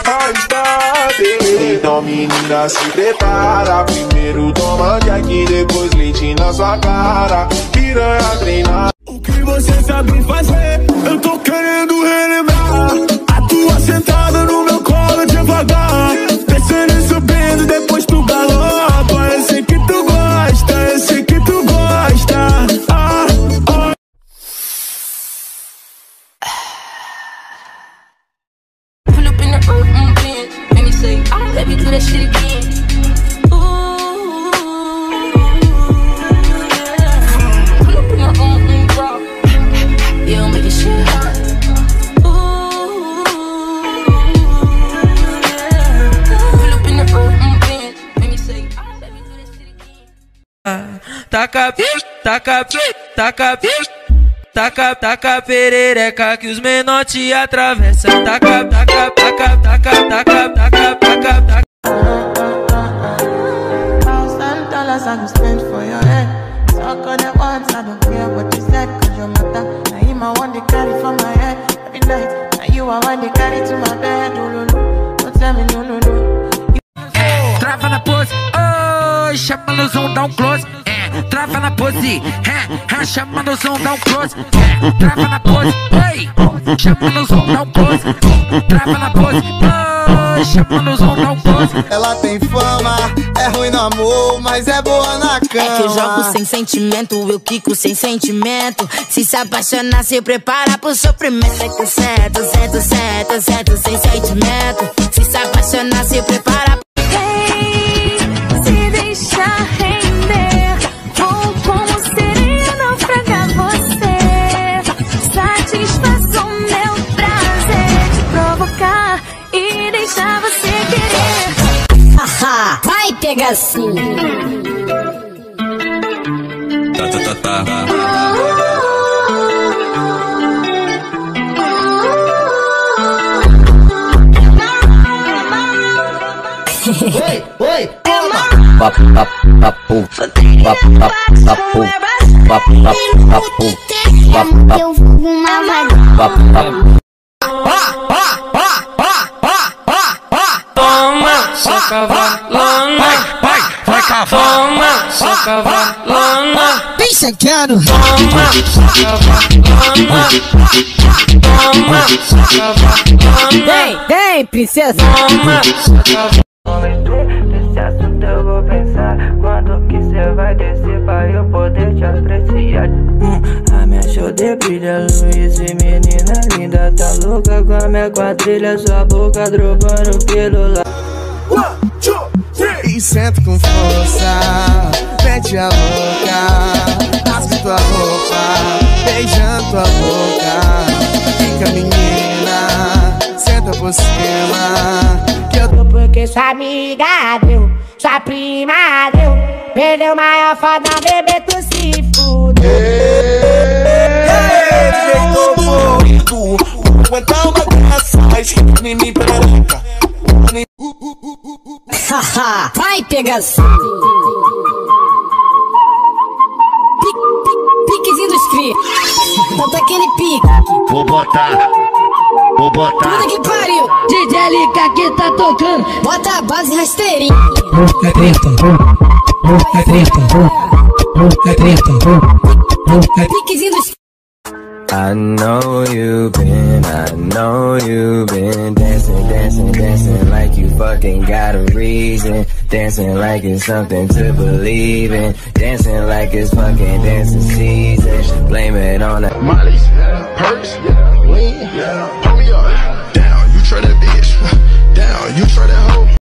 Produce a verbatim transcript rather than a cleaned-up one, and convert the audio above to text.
gosta dele. Então menina se prepara, primeiro toma Jack, depois leite na sua cara. Piranha treinar. O que você sabe fazer, eu tô querendo relembrar. A tua sentada no meu colo devagar, descendo e subindo, depois tu galopa. Eu sei que tu gosta, eu sei que tu gosta. Ah, ah. Pull up in the earth, mm, bin. Make me say, ah, let me do that shit again. Taca, taca, taca, taca, taca perereca que os menor te atravessam. Taca, taca, taca, taca, taca, taca, taca, taca. Thousand dollars I go spend for your head. Talk on the ones, I don't care what you said, cause your matter. Now him I want to carry for my head every night. Now you I want to carry to my bed. No, no, no, don't tell me no, no, no. Trava na pose, oh, chama no zoom, dá um close. Trava na pose, é, é, chama no zoom, dá um close. É, trava na pose, ei, chama no zoom, dá um close. Trava na pose, oh, chama no zoom, dá um close. Ela tem fama, é ruim no amor, mas é boa na cama. É que eu jogo sem sentimento, eu quico sem sentimento. Se se apaixonar, se prepara pro sofrimento. É que certo, certo, certo, certo, sem sentimento. Se se apaixonar, se prepara. Hey, se deixar render, vou como sereia naufragar você. Satisfaça o meu prazer de provocar e deixar você querer. Haha, vai pegar sim. Tá, tá, tá, tá. Oi, oi, toma! Papo, papo, papo, papo, papo, papo, papo, papo, Eu vou uma vaga. papo, papo. Toma, só cavalona. Vai, vai, cavalo. Toma, só cavalona. Bem sacado. Toma, só cavalona. Toma, só cavalona. Vem, vem, princesa. Toma, só cavalona. Nesse assunto eu vou pensar. Quando que cê vai descer pra eu poder te apreciar? Hum, a minha shoulder brilha, luz e menina linda. Tá louca com a minha quadrilha, sua boca drogando pelo lado. One, two, three. E senta com força, mete a boca, rasga tua roupa, beijando tua boca. Fica menina, senta por cima. Porque sua amiga deu, sua prima deu. Perdeu maior foda, bebê, tu se fudeu. Jeito bonito, aguentar uma graça, esquece me perereca. Haha, vai pegar sim. Piquezinho dos cria. Bota aquele pique. Vou botar, vou botar. Puta que pariu. D J L K que tá tocando. Bota a base rasteirinha. É treta, é treta, é treta, é Piquezinho dos cria. I know you've been, I know you've been dancing, dancing, dancing like you fucking got a reason. Dancing like it's something to believe in. Dancing like it's fucking dancing season. Blame it on the Molly's, perks, weed,